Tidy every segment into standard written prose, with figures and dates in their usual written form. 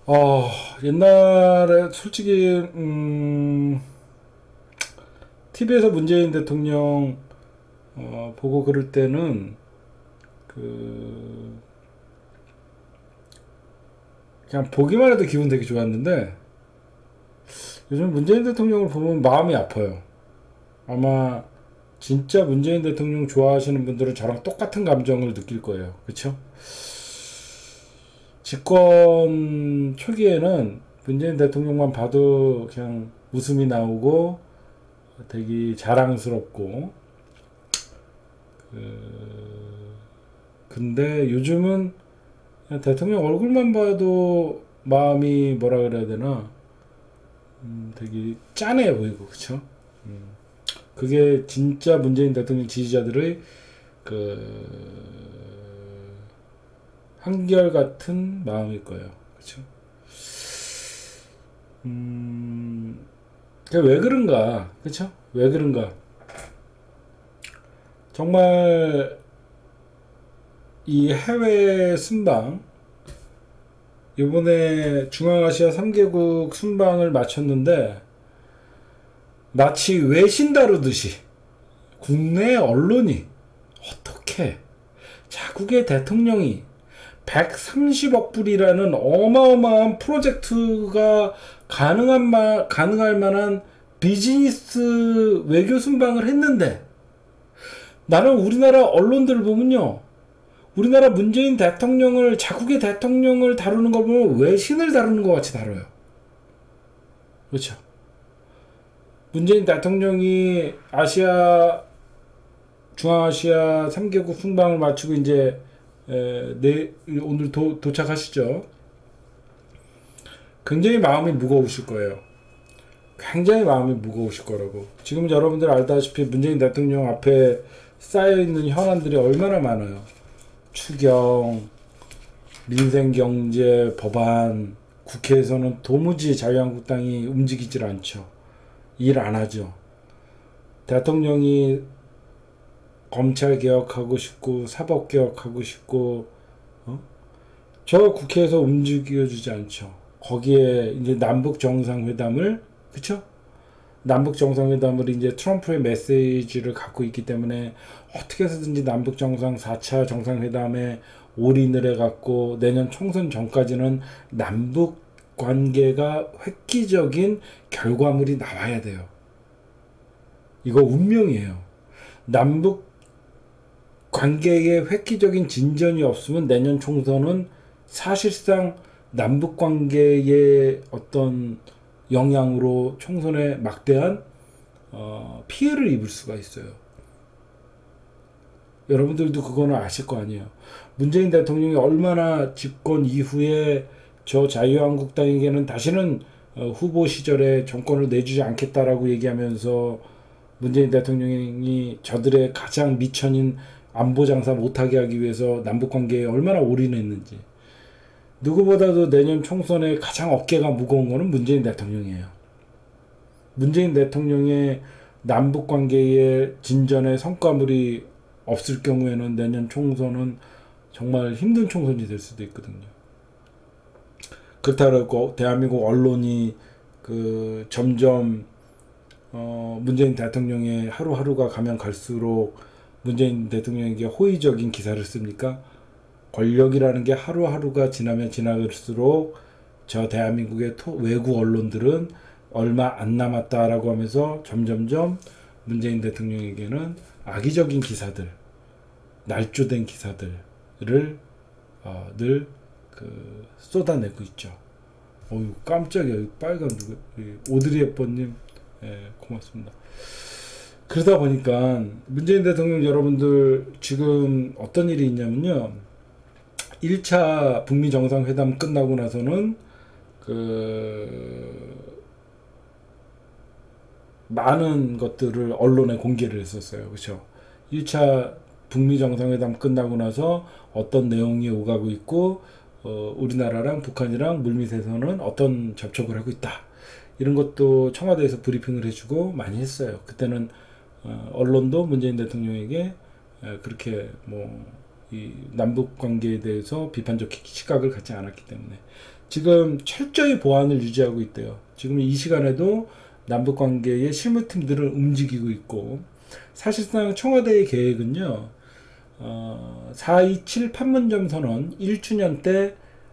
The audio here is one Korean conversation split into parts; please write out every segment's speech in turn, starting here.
옛날에 솔직히 TV에서 문재인 대통령 보고 그럴 때는 그 그냥 보기만 해도 기분 되게 좋았는데 요즘 문재인 대통령을 보면 마음이 아파요. 아마 진짜 문재인 대통령 좋아하시는 분들은 저랑 똑같은 감정을 느낄 거예요. 그쵸? 집권 초기에는 문재인 대통령만 봐도 그냥 웃음이 나오고 되게 자랑스럽고 근데 요즘은 그냥 대통령 얼굴만 봐도 마음이 뭐라 그래야 되나 되게 짠해 보이고 그쵸? 그게 진짜 문재인 대통령 지지자들의 그 한결같은 마음일 거예요. 그쵸? 왜 그런가? 그쵸? 왜 그런가? 정말 이 해외 순방 이번에 중앙아시아 3개국 순방을 마쳤는데 마치 외신 다루듯이 국내 언론이 어떻게 자국의 대통령이 130억 불이라는 어마어마한 프로젝트가 가능할 만한 비즈니스 외교 순방을 했는데 나는 우리나라 언론들을 보면요. 우리나라 문재인 대통령을 자국의 대통령을 다루는 걸 보면 외신을 다루는 것 같이 다뤄요. 그렇죠. 문재인 대통령이 중앙아시아 3개국 순방을 마치고 이제 오늘 도착하시죠. 굉장히 마음이 무거우실 거예요. 굉장히 마음이 무거우실 거라고. 지금 여러분들 알다시피 문재인 대통령 앞에 쌓여있는 현안들이 얼마나 많아요. 추경, 민생경제, 법안, 국회에서는 도무지 자유한국당이 움직이질 않죠. 일 안 하죠. 대통령이 검찰 개혁하고 싶고 사법 개혁하고 싶고 저 국회에서 움직여주지 않죠. 거기에 이제 남북 정상회담을 그쵸? 남북 정상회담을 이제 트럼프의 메시지를 갖고 있기 때문에 어떻게 해서든지 남북 정상 4차 정상회담에 올인을 해갖고 내년 총선 전까지는 남북 관계가 획기적인 결과물이 나와야 돼요. 이거 운명이에요. 남북 관계에 획기적인 진전이 없으면 내년 총선은 사실상 남북 관계의 어떤 영향으로 총선에 막대한 피해를 입을 수가 있어요. 여러분들도 그거는 아실 거 아니에요. 문재인 대통령이 얼마나 집권 이후에 저 자유한국당에게는 다시는 후보 시절에 정권을 내주지 않겠다라고 얘기하면서 문재인 대통령이 저들의 가장 미천인 안보장사 못하게 하기 위해서 남북관계에 얼마나 올인했는지. 누구보다도 내년 총선에 가장 어깨가 무거운 거는 문재인 대통령이에요. 문재인 대통령의 남북관계의 진전의 성과물이 없을 경우에는 내년 총선은 정말 힘든 총선이 될 수도 있거든요. 그렇다고 대한민국 언론이 점점 문재인 대통령의 하루하루가 가면 갈수록 문재인 대통령에게 호의적인 기사를 씁니까? 권력이라는 게 하루하루가 지나면 지날수록 저 대한민국의 외국 언론들은 얼마 안 남았다라고 하면서 점점점 문재인 대통령에게는 악의적인 기사들, 날조된 기사들을 늘 쏟아내고 있죠. 어유 깜짝이야. 빨간 오드리 헵번님, 고맙습니다. 그러다 보니까 문재인 대통령 여러분들 지금 어떤 일이 있냐면요. 1차 북미 정상회담 끝나고 나서는 많은 것들을 언론에 공개를 했었어요. 그렇죠? 1차 북미 정상회담 끝나고 나서 어떤 내용이 오가고 있고 우리나라랑 북한이랑 물밑에서는 어떤 접촉을 하고 있다. 이런 것도 청와대에서 브리핑을 해주고 많이 했어요. 그때는 언론도 문재인 대통령에게 그렇게 이 남북 관계에 대해서 비판적 시각을 갖지 않았기 때문에. 지금 철저히 보안을 유지하고 있대요. 지금 이 시간에도 남북관계의 실무팀들을 움직이고 있고, 사실상 청와대의 계획은요, 4.27 판문점 선언 1주년 때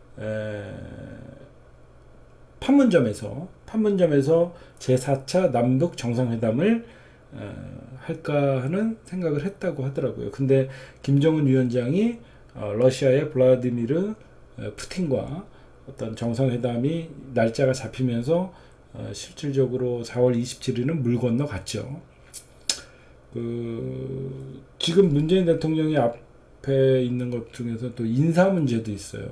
판문점에서 제4차 남북 정상회담을 할까 하는 생각을 했다고 하더라고요. 근데 김정은 위원장이 러시아의 블라디미르 푸틴과 어떤 정상회담이 날짜가 잡히면서 실질적으로 4월 27일은 물 건너 갔죠. 지금 문재인 대통령이 앞에 있는 것 중에서 또 인사 문제도 있어요.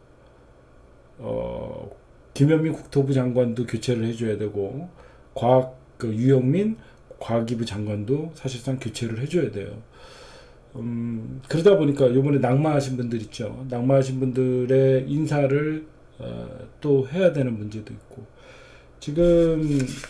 김현민 국토부 장관도 교체를 해줘야 되고, 유영민 과기부 장관도 사실상 교체를 해줘야 돼요. 그러다 보니까 요번에 낙마하신 분들 있죠. 낙마하신 분들의 인사를 또 해야 되는 문제도 있고, 지금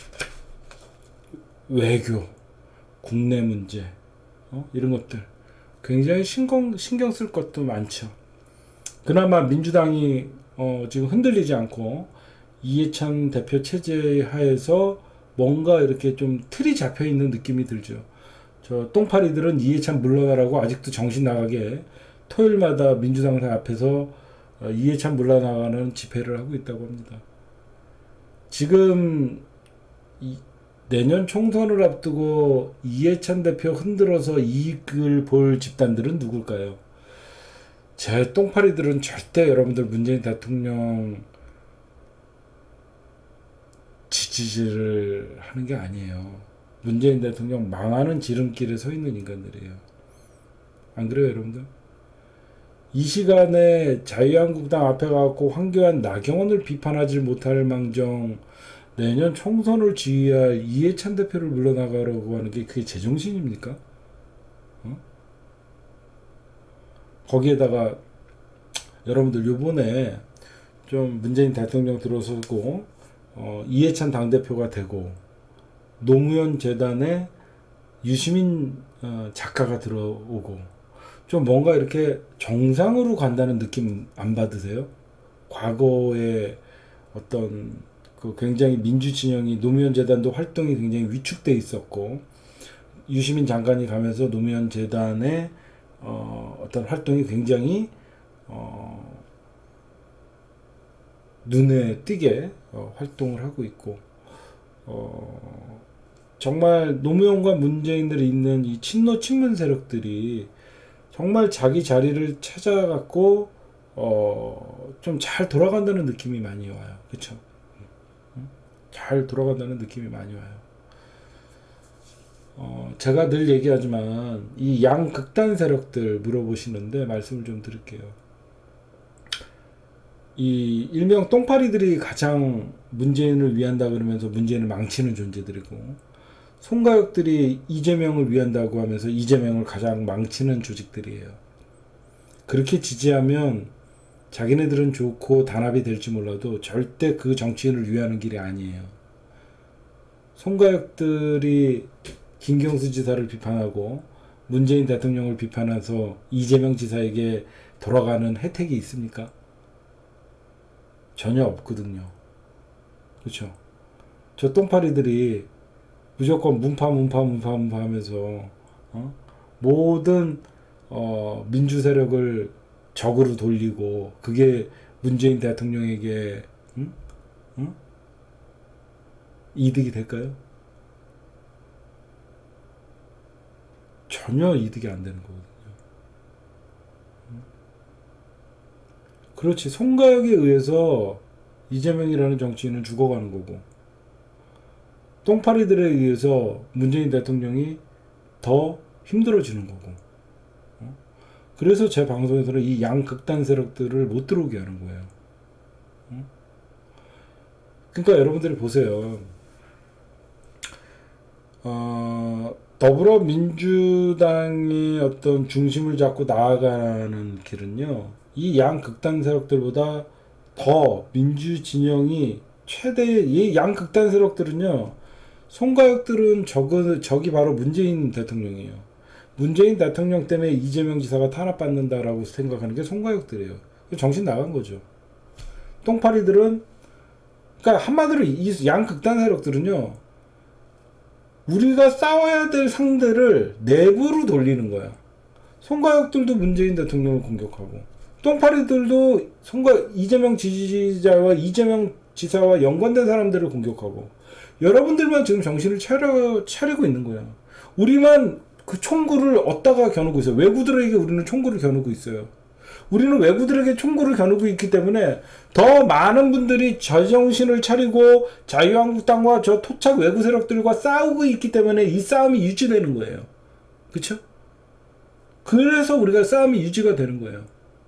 외교, 국내 문제, 이런 것들 굉장히 신경 쓸 것도 많죠. 그나마 민주당이 지금 흔들리지 않고 이해찬 대표 체제 하에서 뭔가 이렇게 좀 틀이 잡혀 있는 느낌이 들죠. 저 똥파리들은 이해찬 물러나라고 아직도 정신 나가게 토요일마다 민주당 앞에서 이해찬 물러나가는 집회를 하고 있다고 합니다. 지금 내년 총선을 앞두고 이해찬 대표 흔들어서 이익을 볼 집단들은 누굴까요? 제 똥파리들은 절대 여러분들 문재인 대통령 지지를 하는 게 아니에요. 문재인 대통령 망하는 지름길에 서 있는 인간들이에요. 안 그래요, 여러분들? 이 시간에 자유한국당 앞에 가고 황교안, 나경원을 비판하지 못할 망정 내년 총선을 지휘할 이해찬 대표를 물러나가라고 하는 게 그게 제정신입니까? 거기에다가 여러분들 요번에 좀 문재인 대통령 들어서고 이해찬 당대표가 되고 노무현 재단에 유시민 작가가 들어오고 좀 뭔가 이렇게 정상으로 간다는 느낌 안 받으세요? 과거에 어떤 굉장히 민주 진영이 노무현 재단도 활동이 굉장히 위축돼 있었고 유시민 장관이 가면서 노무현 재단의 어떤 활동이 굉장히 눈에 띄게 활동을 하고 있고 정말 노무현과 문재인들이 있는 이 친노 친문 세력들이 정말 자기 자리를 찾아갖고 좀 잘 돌아간다는 느낌이 많이 와요. 그쵸? 잘 돌아간다는 느낌이 많이 와요. 제가 늘 얘기하지만 이 양극단 세력들 물어보시는데 말씀을 좀 드릴게요. 이 일명 똥파리들이 가장 문재인을 위한다 그러면서 문재인을 망치는 존재들이고 송가역들이 이재명을 위한다고 하면서 이재명을 가장 망치는 조직들이에요. 그렇게 지지하면 자기네들은 좋고 단합이 될지 몰라도 절대 그 정치인을 위하는 길이 아니에요. 송가역들이 김경수 지사를 비판하고 문재인 대통령을 비판해서 이재명 지사에게 돌아가는 혜택이 있습니까? 전혀 없거든요. 그렇죠? 저 똥파리들이 무조건 문파 하면서 모든 민주 세력을 적으로 돌리고 그게 문재인 대통령에게 이득이 될까요? 전혀 이득이 안 되는 거거든요. 그렇지. 송가역에 의해서 이재명이라는 정치인은 죽어가는 거고 똥파리들에 의해서 문재인 대통령이 더 힘들어지는 거고 그래서 제 방송에서는 이 양극단 세력들을 못 들어오게 하는 거예요. 그러니까 여러분들이 보세요. 더불어민주당의 어떤 중심을 잡고 나아가는 길은요. 이 양극단 세력들보다 더 민주 진영이 이 양극단 세력들은요. 송가역들은 적이 바로 문재인 대통령이에요. 문재인 대통령 때문에 이재명 지사가 탄압받는다라고 생각하는 게 송가역들이에요. 정신 나간 거죠. 똥파리들은, 그러니까 한마디로 이 양극단 세력들은요, 우리가 싸워야 될 상대를 내부로 돌리는 거야. 송가혁들도 문재인 대통령을 공격하고, 똥파리들도 이재명 지지자와 이재명 지사와 연관된 사람들을 공격하고, 여러분들만 지금 정신을 차리고 있는 거야. 우리만 그 총구를 얻다가 겨누고 있어요. 외구들에게 우리는 총구를 겨누고 있어요. 우리는 외구들에게 총구를 겨누고 있기 때문에 더 많은 분들이 제정신을 차리고 자유한국당과 저 토착 외구 세력들과 싸우고 있기 때문에 이 싸움이 유지되는 거예요. 그쵸? 그래서 우리가 싸움이 유지가 되는 거예요.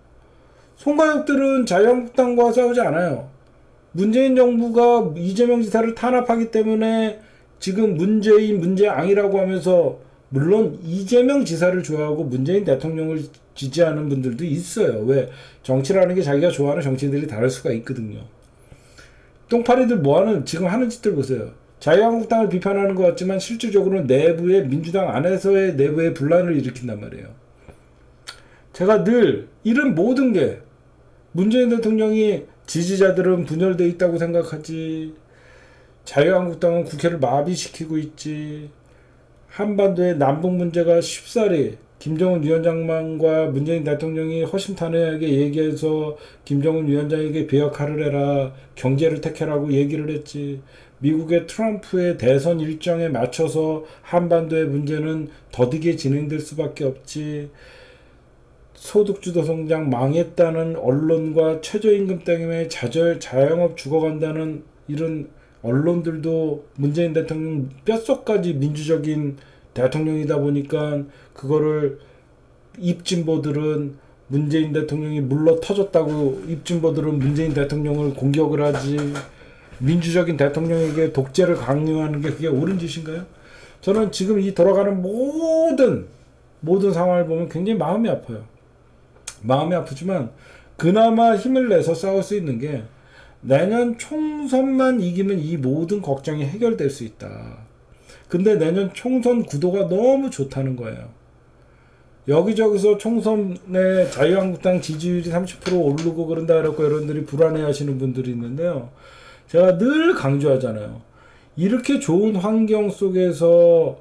송가혁들은 자유한국당과 싸우지 않아요. 문재인 정부가 이재명 지사를 탄압하기 때문에 지금 문재앙이라고 하면서, 물론 이재명 지사를 좋아하고 문재인 대통령을 지지하는 분들도 있어요. 왜? 정치라는 게 자기가 좋아하는 정치인들이 다를 수가 있거든요. 똥파리들 지금 하는 짓들 보세요. 자유한국당을 비판하는 것 같지만 실질적으로는 내부의 민주당 안에서의 내부의 분란을 일으킨단 말이에요. 제가 늘 이런 모든 게 문재인 대통령이 지지자들은 분열되어 있다고 생각하지, 자유한국당은 국회를 마비시키고 있지, 한반도의 남북 문제가 쉽사리 김정은 위원장만과 문재인 대통령이 허심탄회하게 얘기해서 김정은 위원장에게 비핵화를 해라, 경제를 택해라고 얘기를 했지, 미국의 트럼프의 대선 일정에 맞춰서 한반도의 문제는 더디게 진행될 수밖에 없지, 소득주도 성장 망했다는 언론과 최저임금 때문에 자영업 죽어간다는 이런 언론들도 문재인 대통령 뼛속까지 민주적인 대통령이다 보니까 그거를 입진보들은 문재인 대통령이 물러 터졌다고 입진보들은 문재인 대통령을 공격을 하지, 민주적인 대통령에게 독재를 강요하는 게 그게 옳은 짓인가요? 저는 지금 이 돌아가는 모든 상황을 보면 굉장히 마음이 아파요. 마음이 아프지만 그나마 힘을 내서 싸울 수 있는 게 내년 총선만 이기면 이 모든 걱정이 해결될 수 있다. 근데 내년 총선 구도가 너무 좋다는 거예요. 여기저기서 총선에 자유한국당 지지율이 30% 오르고 그런다 그랬고 여러분들이 불안해하시는 분들이 있는데요. 제가 늘 강조하잖아요. 이렇게 좋은 환경 속에서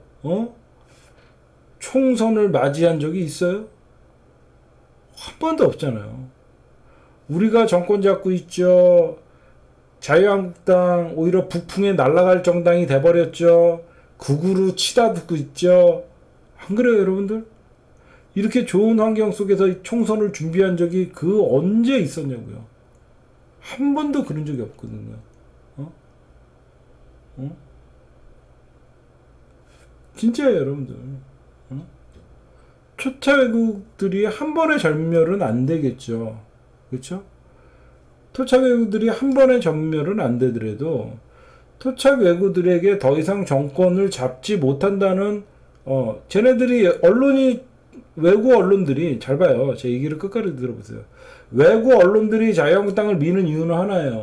총선을 맞이한 적이 있어요? 한 번도 없잖아요. 우리가 정권 잡고 있죠. 자유한국당 오히려 북풍에 날아갈 정당이 돼버렸죠. 극우로 치다 붙고 있죠. 안 그래요, 여러분들? 이렇게 좋은 환경 속에서 총선을 준비한 적이 언제 있었냐고요. 한 번도 그런 적이 없거든요. 진짜예요, 여러분들. 초차 외국들이 한 번의 전멸은 안 되겠죠. 그렇죠? 토착 외국들이 한 번의 전멸은 안 되더라도 토착 외국들에게 더 이상 정권을 잡지 못한다는 쟤네들이 외국 언론들이 잘 봐요. 제 얘기를 끝까지 들어보세요. 외국 언론들이 자유한국당을 미는 이유는 하나예요.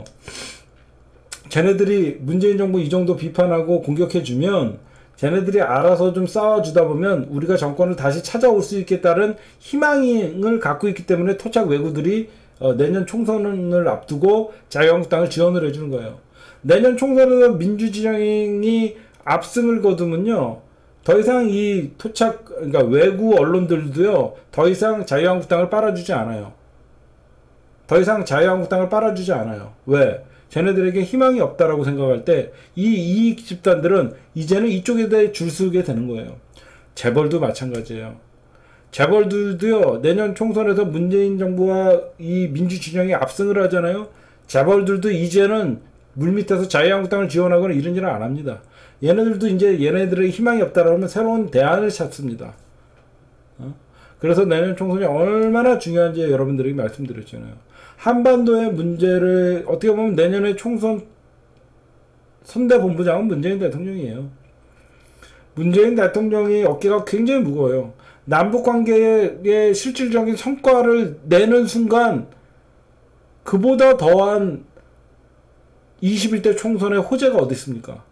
쟤네들이 문재인 정부 이 정도 비판하고 공격해주면 쟤네들이 알아서 좀 싸워주다 보면 우리가 정권을 다시 찾아올 수 있겠다는 희망을 갖고 있기 때문에 토착 외구들이 내년 총선을 앞두고 자유한국당을 지원을 해주는 거예요. 내년 총선에서 민주진영이 압승을 거두면요, 더 이상 이 그러니까 외구 언론들도요, 더 이상 자유한국당을 빨아주지 않아요. 더 이상 자유한국당을 빨아주지 않아요. 왜? 쟤네들에게 희망이 없다라고 생각할 때 이 이익 집단들은 이제는 이쪽에 대해 줄서게 되는 거예요. 재벌도 마찬가지예요. 재벌들도요, 내년 총선에서 문재인 정부와 이 민주진영이 압승을 하잖아요. 재벌들도 이제는 물밑에서 자유한국당을 지원하거나 이런 일은 안 합니다. 얘네들도 이제 얘네들의 희망이 없다라면 새로운 대안을 찾습니다. 그래서 내년 총선이 얼마나 중요한지 여러분들에게 말씀드렸잖아요. 한반도의 문제를 어떻게 보면 내년에 총선 선대본부장은 문재인 대통령이에요. 문재인 대통령이 어깨가 굉장히 무거워요. 남북관계의 실질적인 성과를 내는 순간 그보다 더한 21대 총선의 호재가 어디 있습니까?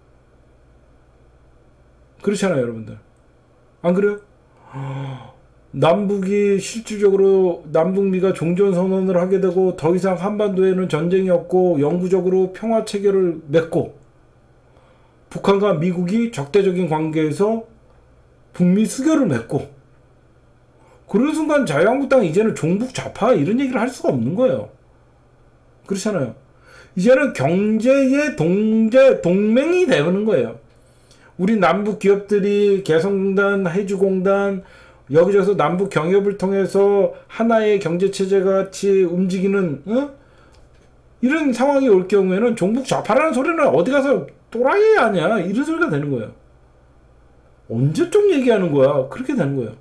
그렇잖아요, 여러분들. 안 그래요? 남북이 실질적으로 남북미가 종전선언을 하게 되고 더 이상 한반도에는 전쟁이 없고 영구적으로 평화 체결을 맺고 북한과 미국이 적대적인 관계에서 북미 수교를 맺고 그런 순간 자유한국당이 이제는 종북 좌파 이런 얘기를 할 수가 없는 거예요. 그렇잖아요. 이제는 경제의 동맹이 되는 거예요. 우리 남북 기업들이 개성공단, 해주공단 여기저기서 남북 경협을 통해서 하나의 경제체제 같이 움직이는 이런 상황이 올 경우에는 종북 좌파라는 소리는 어디 가서 또라이 아니야 이런 소리가 되는 거예요. 언제쯤 얘기하는 거야. 그렇게 되는 거예요.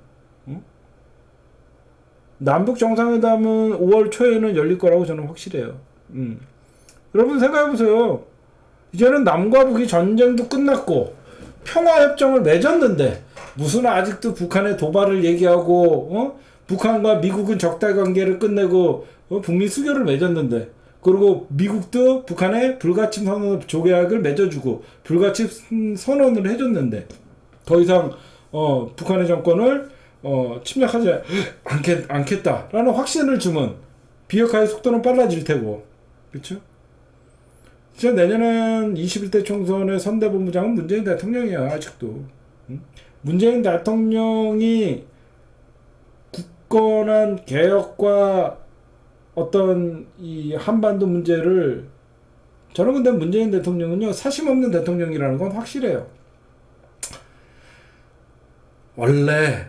남북 정상회담은 5월 초에는 열릴 거라고 저는 확실해요. 여러분 생각해보세요. 이제는 남과 북이 전쟁도 끝났고 평화협정을 맺었는데 무슨 아직도 북한의 도발을 얘기하고 북한과 미국은 적대관계를 끝내고 북미 수교를 맺었는데 그리고 미국도 북한의 불가침 선언 조계약을 맺어주고 불가침 선언을 해줬는데 더 이상 북한의 정권을 침략하지 않겠다라는 확신을 주면 비핵화의 속도는 빨라질 테고 그렇죠? 진짜 내년엔 21대 총선의 선대본부장은 문재인 대통령이야 아직도. 문재인 대통령이 굳건한 개혁과 어떤 이 한반도 문제를 저는 근데 문재인 대통령은요 사심 없는 대통령이라는 건 확실해요. 원래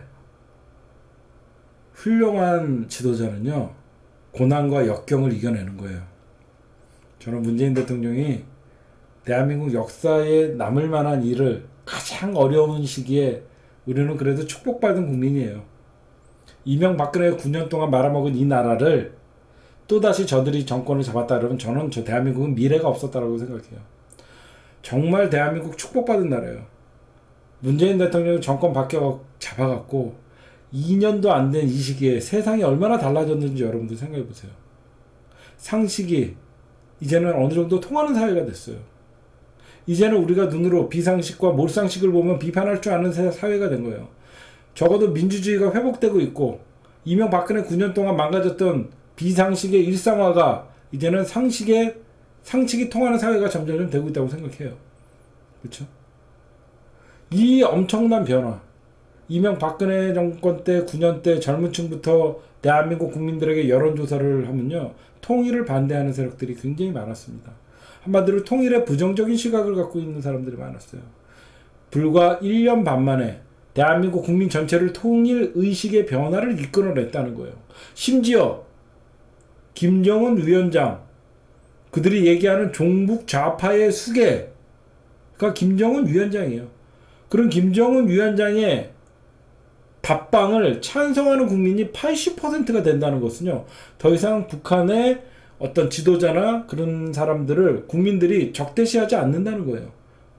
훌륭한 지도자는요 고난과 역경을 이겨내는 거예요. 저는 문재인 대통령이 대한민국 역사에 남을 만한 일을 가장 어려운 시기에 우리는 그래도 축복받은 국민이에요. 이명박근혜가 9년 동안 말아먹은 이 나라를 또다시 저들이 정권을 잡았다 그러면 저는 저 대한민국은 미래가 없었다고 생각해요. 정말 대한민국 축복받은 나라예요. 문재인 대통령이 정권 잡아갖고 2년도 안 된 이 시기에 세상이 얼마나 달라졌는지 여러분들 생각해보세요. 상식이 이제는 어느 정도 통하는 사회가 됐어요. 이제는 우리가 눈으로 비상식과 몰상식을 보면 비판할 줄 아는 사회가 된 거예요. 적어도 민주주의가 회복되고 있고 이명박근혜 9년 동안 망가졌던 비상식의 일상화가 이제는 상식이 통하는 사회가 점점 되고 있다고 생각해요. 그렇죠? 이 엄청난 변화 이명박근혜 정권 때 9년 때 젊은 층부터 대한민국 국민들에게 여론조사를 하면요 통일을 반대하는 세력들이 굉장히 많았습니다. 한마디로 통일에 부정적인 시각을 갖고 있는 사람들이 많았어요. 불과 1년 반 만에 대한민국 국민 전체를 통일 의식의 변화를 이끌어냈다는 거예요. 심지어 김정은 위원장 그들이 얘기하는 종북 좌파의 수계가 김정은 위원장이에요. 그런 김정은 위원장의 답방을 찬성하는 국민이 80%가 된다는 것은요. 더 이상 북한의 어떤 지도자나 그런 사람들을 국민들이 적대시하지 않는다는 거예요.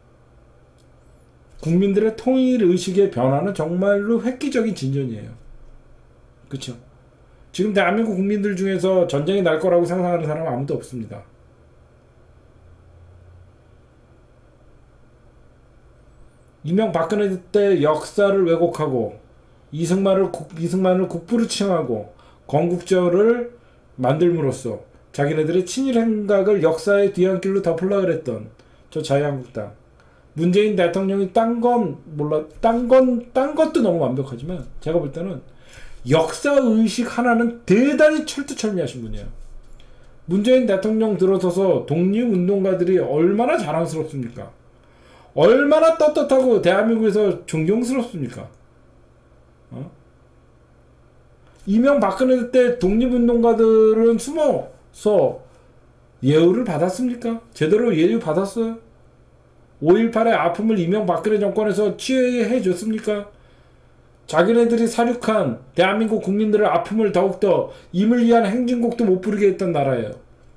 국민들의 통일의식의 변화는 정말로 획기적인 진전이에요. 그렇죠? 지금 대한민국 국민들 중에서 전쟁이 날 거라고 상상하는 사람은 아무도 없습니다. 이명박근혜 때 역사를 왜곡하고 이승만을 국부를 칭하고 건국절을 만들므로써 자기네들의 친일 행각을 역사의 뒤안길로 덮으려고 그랬던 저 자유한국당 문재인 대통령이 딴 것도 너무 완벽하지만 제가 볼 때는 역사의식 하나는 대단히 철두철미하신 분이에요. 문재인 대통령 들어서서 독립운동가들이 얼마나 자랑스럽습니까? 얼마나 떳떳하고 대한민국에서 존경스럽습니까? 이명박근혜 때 독립운동가들은 숨어서 예우를 받았습니까? 제대로 예우 받았어요? 5.18의 아픔을 이명박근혜 정권에서 치유해 줬습니까? 자기네들이 사륙한 대한민국 국민들의 아픔을 더욱더 임을 위한 행진곡도 못 부르게 했던 나라예요.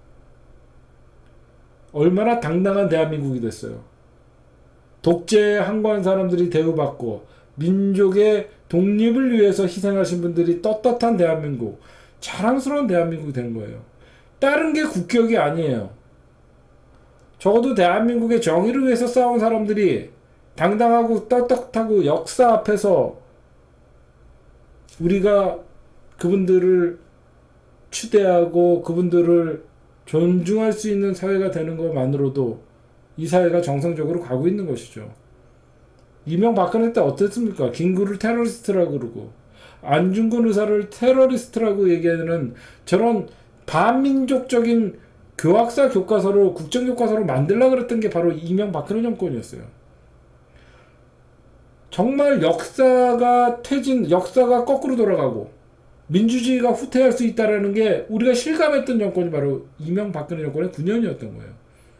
얼마나 당당한 대한민국이 됐어요. 독재에 항거한 사람들이 대우받고 민족의 독립을 위해서 희생하신 분들이 떳떳한 대한민국, 자랑스러운 대한민국이 된 거예요. 다른 게 국격이 아니에요. 적어도 대한민국의 정의를 위해서 싸운 사람들이 당당하고 떳떳하고 역사 앞에서 우리가 그분들을 추대하고 그분들을 존중할 수 있는 사회가 되는 것만으로도 이 사회가 정상적으로 가고 있는 것이죠. 이명박근혜 때 어땠습니까? 김구를 테러리스트라고 그러고 안중근 의사를 테러리스트라고 얘기하는 저런 반민족적인 교학사 교과서로 국정교과서로 만들려고 그랬던 게 바로 이명박근혜 정권이었어요. 정말 역사가 거꾸로 돌아가고 민주주의가 후퇴할 수 있다는 게 우리가 실감했던 정권이 바로 이명박근혜 정권의 9년이었던 거예요.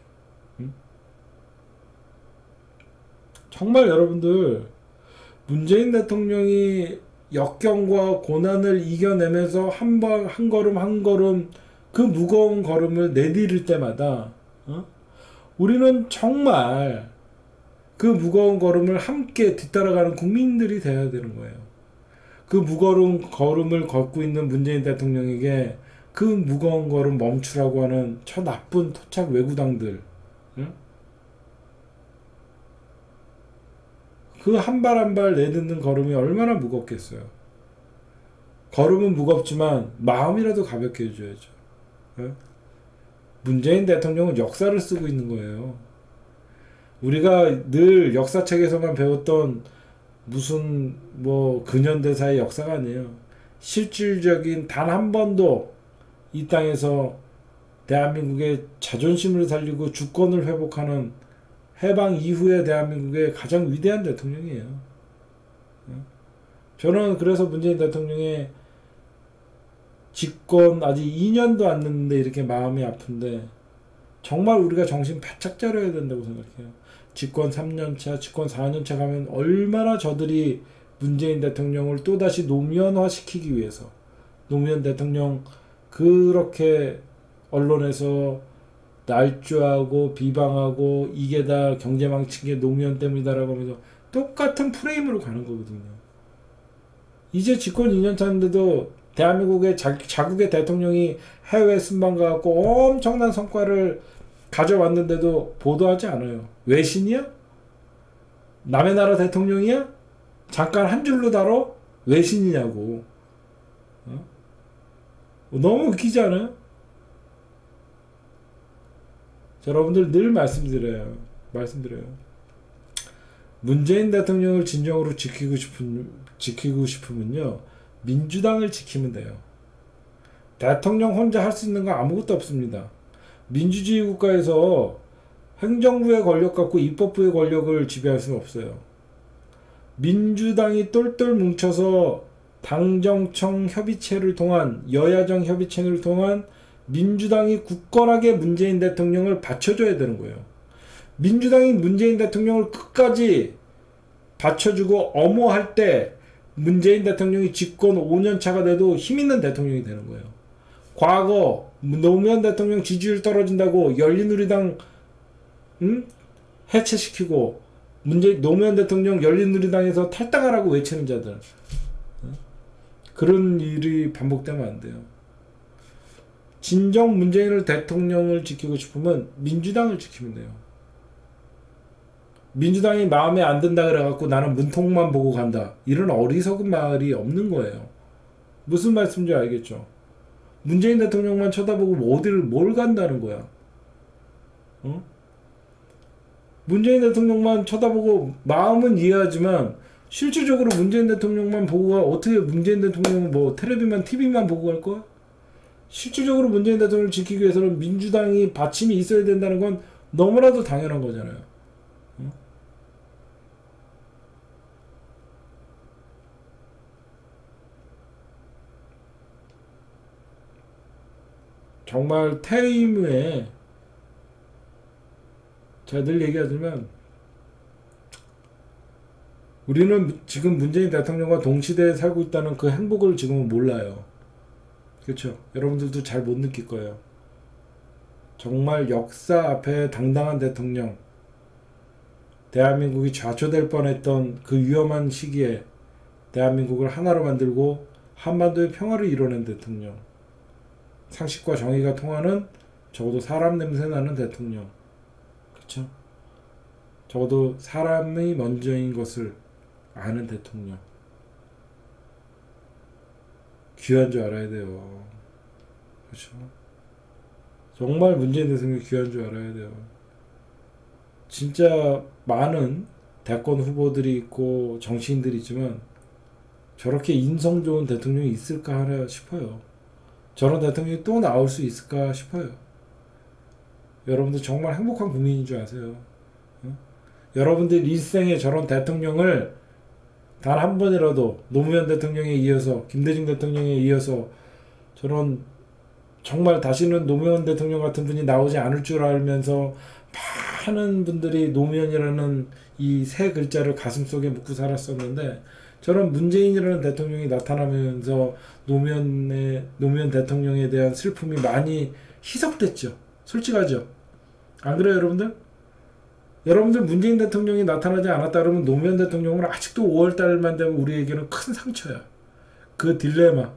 정말 여러분들 문재인 대통령이 역경과 고난을 이겨내면서 한 걸음 한 걸음 그 무거운 걸음을 내디딜 때마다 우리는 정말 그 무거운 걸음을 함께 뒤따라가는 국민들이 돼야 되는 거예요. 그 무거운 걸음을 걷고 있는 문재인 대통령에게 그 무거운 걸음 멈추라고 하는 저 나쁜 토착 외구당들, 그 한 발 한 발 내딛는 걸음이 얼마나 무겁겠어요. 걸음은 무겁지만 마음이라도 가볍게 해줘야죠. 문재인 대통령은 역사를 쓰고 있는 거예요. 우리가 늘 역사책에서만 배웠던 무슨 근현대사의 역사가 아니에요. 실질적인 단 한 번도 이 땅에서 대한민국의 자존심을 살리고 주권을 회복하는 해방 이후의 대한민국의 가장 위대한 대통령이에요. 저는 그래서 문재인 대통령의 집권 아직 2년도 안 됐는데 이렇게 마음이 아픈데 정말 우리가 정신 바짝 차려야 된다고 생각해요. 집권 3년차, 집권 4년차 가면 얼마나 저들이 문재인 대통령을 또다시 노무현화시키기 위해서, 노무현 대통령 그렇게 언론에서 날조하고 비방하고 이게 다 경제 망친 게 노무현 때문이다라고 하면서 똑같은 프레임으로 가는 거거든요. 이제 집권 2년 차인데도 대한민국의 자국의 대통령이 해외 순방 가갖고 엄청난 성과를 가져왔는데도 보도하지 않아요. 외신이야? 남의 나라 대통령이야? 잠깐 한 줄로 다뤄? 외신이냐고. 너무 웃기지 않아요? 자, 여러분들 늘 말씀드려요. 문재인 대통령을 진정으로 지키고 싶으면요, 민주당을 지키면 돼요. 대통령 혼자 할 수 있는 거 아무것도 없습니다. 민주주의 국가에서 행정부의 권력 갖고 입법부의 권력을 지배할 수는 없어요. 민주당이 똘똘 뭉쳐서 당정청 협의체를 통한, 여야정 협의체를 통한 민주당이 굳건하게 문재인 대통령을 받쳐줘야 되는 거예요. 민주당이 문재인 대통령을 끝까지 받쳐주고 엄호할 때 문재인 대통령이 집권 5년차가 돼도 힘있는 대통령이 되는 거예요. 과거 노무현 대통령 지지율 떨어진다고 열린우리당 해체시키고 노무현 대통령 열린우리당에서 탈당하라고 외치는 자들, 그런 일이 반복되면 안 돼요. 진정 문재인을 대통령을 지키고 싶으면 민주당을 지키면 돼요. 민주당이 마음에 안 든다 그래갖고 나는 문통만 보고 간다, 이런 어리석은 말이 없는 거예요. 무슨 말씀인지 알겠죠? 문재인 대통령만 쳐다보고 뭘 간다는 거야? 문재인 대통령만 쳐다보고 마음은 이해하지만 실질적으로 문재인 대통령만 보고 어떻게 문재인 대통령은 텔레비만 TV만 보고 갈 거야? 실질적으로 문재인 대통령을 지키기 위해서는 민주당이 받침이 있어야 된다는 건 너무나도 당연한 거잖아요. 정말 퇴임 후에 제가 늘 얘기하지만 우리는 지금 문재인 대통령과 동시대에 살고 있다는 그 행복을 지금은 몰라요. 그렇죠? 여러분들도 잘 못 느낄 거예요. 정말 역사 앞에 당당한 대통령, 대한민국이 좌초될 뻔했던 그 위험한 시기에 대한민국을 하나로 만들고 한반도의 평화를 이뤄낸 대통령, 상식과 정의가 통하는, 적어도 사람 냄새 나는 대통령, 그쵸? 적어도 사람이 먼저인 것을 아는 대통령, 귀한 줄 알아야 돼요. 그렇죠? 정말 문재인 대통령이 귀한 줄 알아야 돼요. 진짜 많은 대권 후보들이 있고 정치인들이 있지만 저렇게 인성 좋은 대통령이 있을까 하나 싶어요. 저런 대통령이 또 나올 수 있을까 싶어요. 여러분들 정말 행복한 국민인 줄 아세요. 어? 여러분들 일생에 저런 대통령을 단 한 번이라도 노무현 대통령에 이어서 김대중 대통령에 이어서 저런 정말 다시는 노무현 대통령 같은 분이 나오지 않을 줄 알면서 많은 분들이 노무현이라는 이 세 글자를 가슴속에 묻고 살았었는데 저런 문재인이라는 대통령이 나타나면서 노무현 대통령에 대한 슬픔이 많이 희석됐죠. 솔직하죠. 안 그래요, 여러분들? 여러분들 문재인 대통령이 나타나지 않았다 그러면 노무현 대통령은 아직도 5월 달만 되면 우리에게는 큰 상처야. 그 딜레마,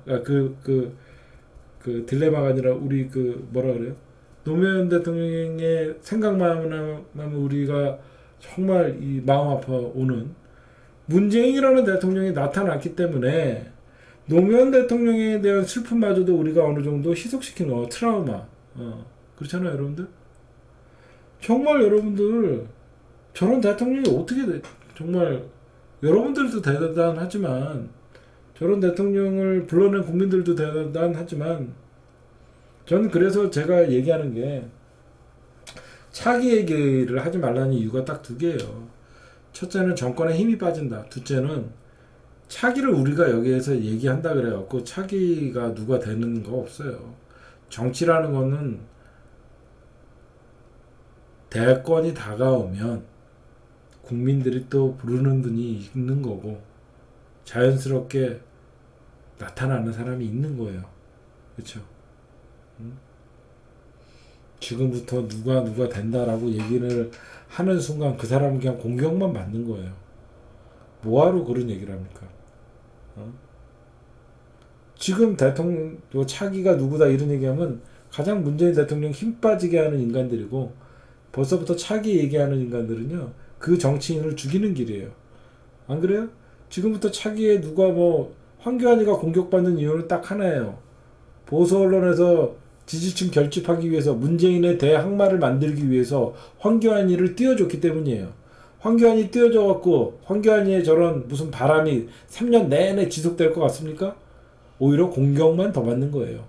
그 딜레마가 아니라 우리 그 뭐라 그래요? 노무현 대통령의 생각만 하면 우리가 정말 이 마음 아파 오는 문재인이라는 대통령이 나타났기 때문에 노무현 대통령에 대한 슬픔마저도 우리가 어느 정도 희석시키는 트라우마. 그렇잖아요, 여러분들? 정말 여러분들 저런 대통령이 어떻게 정말 여러분들도 대단하지만 저런 대통령을 불러낸 국민들도 대단하지만 저는 그래서 제가 얘기하는 게 차기 얘기를 하지 말라는 이유가 딱 두 개예요. 첫째는 정권에 힘이 빠진다. 둘째는 차기를 우리가 여기에서 얘기한다 그래갖고 차기가 누가 되는 거 없어요. 정치라는 거는 대권이 다가오면 국민들이 또 부르는 분이 있는 거고 자연스럽게 나타나는 사람이 있는 거예요. 그렇죠? 지금부터 누가 된다라고 얘기를 하는 순간 그 사람은 그냥 공격만 받는 거예요. 뭐하러 그런 얘기를 합니까? 지금 대통령 차기가 누구다 이런 얘기하면 가장 문재인 대통령 힘 빠지게 하는 인간들이고 벌써부터 차기 얘기하는 인간들은요 그 정치인을 죽이는 길이에요. 안 그래요? 지금부터 차기에 누가 뭐 황교안이가 공격받는 이유는 딱 하나예요. 보수 언론에서 지지층 결집하기 위해서 문재인의 대항마를 만들기 위해서 황교안이를 띄워줬기 때문이에요. 황교안이 띄워줘갖고 황교안이의 저런 무슨 바람이 3년 내내 지속될 것 같습니까? 오히려 공격만 더 받는 거예요.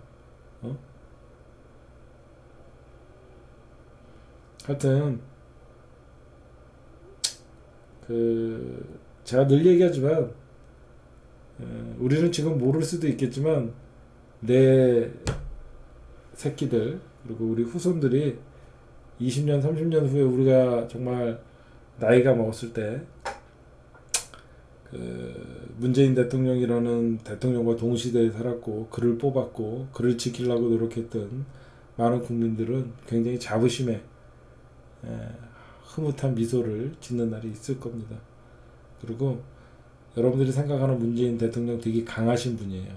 하여튼 제가 늘 얘기하지만 우리는 지금 모를 수도 있겠지만 내 새끼들 그리고 우리 후손들이 20년 30년 후에 우리가 정말 나이가 먹었을 때 문재인 대통령이라는 대통령과 동시대에 살았고 그를 뽑았고 그를 지키려고 노력했던 많은 국민들은 굉장히 자부심에 흐뭇한 미소를 짓는 날이 있을 겁니다. 그리고 여러분들이 생각하는 문재인 대통령 되게 강하신 분이에요.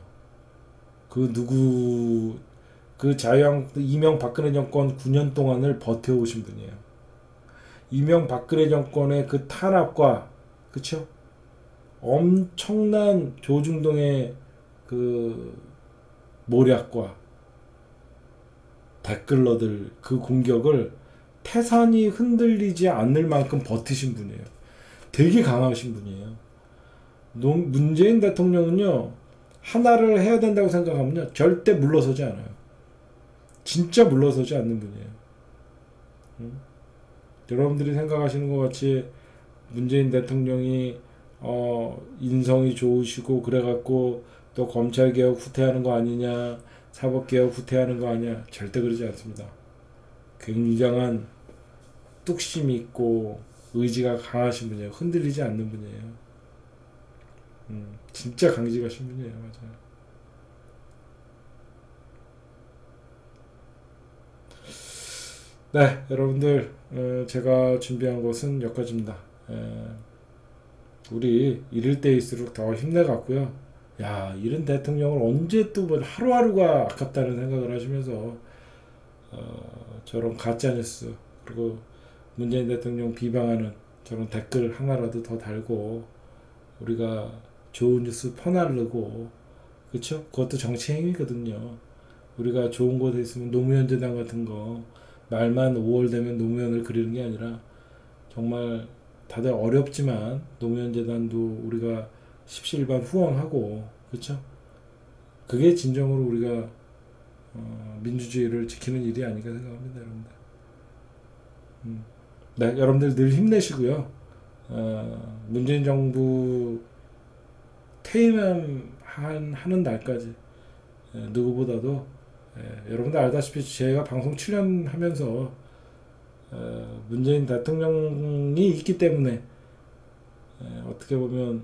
이명박근혜 정권 9년 동안을 버텨오신 분이에요. 이명박근혜 정권의 그 탄압과 그쵸? 엄청난 조중동의 그 모략과 댓글러들 그 공격을 태산이 흔들리지 않을 만큼 버티신 분이에요. 되게 강하신 분이에요. 문재인 대통령은요 하나를 해야 된다고 생각하면요 절대 물러서지 않아요. 진짜 물러서지 않는 분이에요. 여러분들이 생각하시는 것 같이 문재인 대통령이 인성이 좋으시고 그래갖고 또 검찰개혁 후퇴하는 거 아니냐 사법개혁 후퇴하는 거 아니냐 절대 그러지 않습니다. 굉장한 뚝심이 있고 의지가 강하신 분이에요. 흔들리지 않는 분이에요. 진짜 강직하신 분이에요. 맞아요. 네, 여러분들 제가 준비한 것은 여기까지입니다. 우리 이럴 때일수록 더 힘내갖고요. 야, 이런 대통령을 언제 또 뭐 하루하루가 아깝다는 생각을 하시면서 저런 가짜뉴스 그리고 문재인 대통령 비방하는 저런 댓글 하나라도 더 달고 우리가 좋은 뉴스 퍼나르고 그쵸? 그것도 정치 행위거든요. 우리가 좋은 곳에 있으면 노무현 재단 같은 거 말만 5월 되면 노무현을 그리는 게 아니라 정말 다들 어렵지만 노무현 재단도 우리가 십시일반 후원하고 그쵸? 그게 진정으로 우리가 민주주의를 지키는 일이 아닌가 생각합니다, 여러분들. 네, 여러분들 늘 힘내시고요. 문재인 정부 하는 날까지 누구보다도 여러분들 알다시피 제가 방송 7년 하면서 문재인 대통령이 있기 때문에 어떻게 보면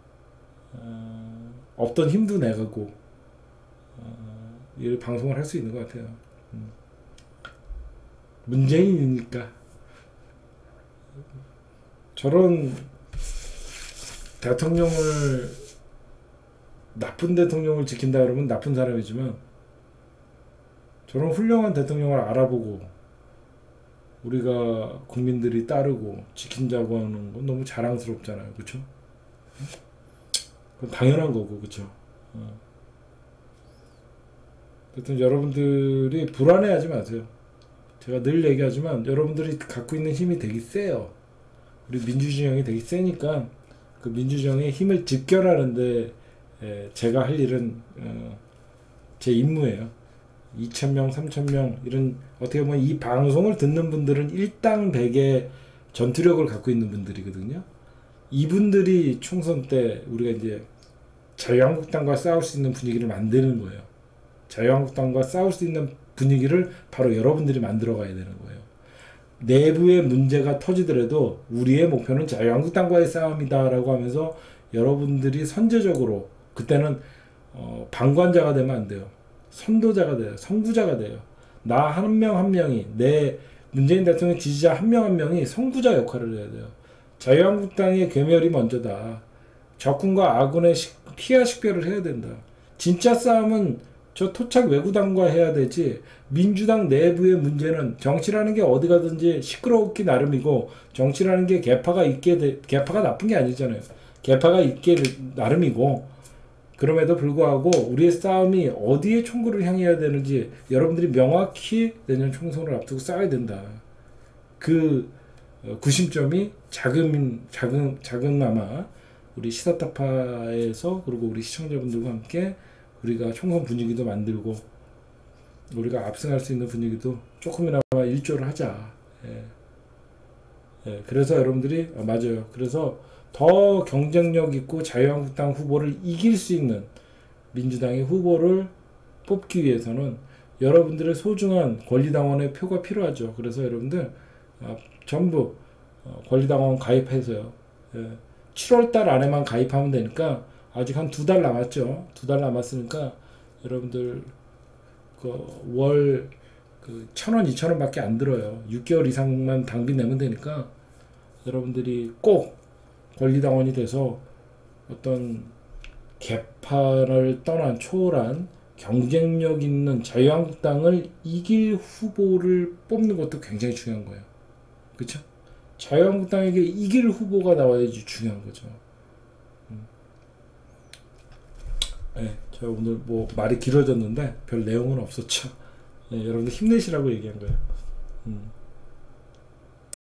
없던 힘도 내가고 이 방송을 할 수 있는 것 같아요. 문재인이니까. 저런 대통령을 나쁜 대통령을 지킨다 그러면 나쁜 사람이지만 저런 훌륭한 대통령을 알아보고 우리가 국민들이 따르고 지킨다고 하는 건 너무 자랑스럽잖아요. 그쵸? 그건 당연한 거고, 그쵸? 하여튼 여러분들이 불안해하지 마세요. 제가 늘 얘기하지만 여러분들이 갖고 있는 힘이 되게 세요. 우리 민주진영이 되게 세니까 그 민주진영의 힘을 집결하는데 제가 할 일은 제 임무예요. 2,000명, 3,000명 이런 어떻게 보면 이 방송을 듣는 분들은 일당백의 전투력을 갖고 있는 분들이거든요. 이분들이 총선 때 우리가 이제 자유한국당과 싸울 수 있는 분위기를 만드는 거예요. 자유한국당과 싸울 수 있는 분위기를 바로 여러분들이 만들어 가야 되는 거예요. 내부의 문제가 터지더라도 우리의 목표는 자유한국당과의 싸움이다라고 하면서 여러분들이 선제적으로 그때는 방관자가 되면 안 돼요. 선도자가 돼요. 선구자가 돼요. 나 한 명 한 명이 내 문재인 대통령 지지자 한 명 한 명이 선구자 역할을 해야 돼요. 자유한국당의 괴멸이 먼저다. 적군과 아군의 피하 식별을 해야 된다. 진짜 싸움은 저 토착 외구당과 해야 되지 민주당 내부의 문제는 정치라는 게 어디 가든지 시끄러웠기 나름이고 정치라는 게 개파가 나쁜 게 아니잖아요. 개파가 있게 나름이고 그럼에도 불구하고 우리의 싸움이 어디에 총구를 향해야 되는지 여러분들이 명확히 내년 총선을 앞두고 싸워야 된다. 그 구심점이 작은나마 우리 시사타파에서 그리고 우리 시청자분들과 함께 우리가 총선 분위기도 만들고 우리가 압승할 수 있는 분위기도 조금이나마 일조를 하자. 그래서 여러분들이 맞아요. 그래서 더 경쟁력 있고 자유한국당 후보를 이길 수 있는 민주당의 후보를 뽑기 위해서는 여러분들의 소중한 권리당원의 표가 필요하죠. 그래서 여러분들 전부 권리당원 가입해서요. 7월달 안에만 가입하면 되니까 아직 한 2달 남았죠. 2달 남았으니까 여러분들 월 1,000원, 2,000원 밖에 안 들어요. 6개월 이상만 당비 내면 되니까 여러분들이 꼭 권리당원이 돼서 어떤 개파를 떠난 초월한 경쟁력 있는 자유한국당을 이길 후보를 뽑는 것도 굉장히 중요한 거예요. 그쵸? 자유한국당에게 이길 후보가 나와야지 중요한 거죠. 네, 제가 오늘 뭐 말이 길어졌는데 별 내용은 없었죠. 네, 여러분들 힘내시라고 얘기한 거예요.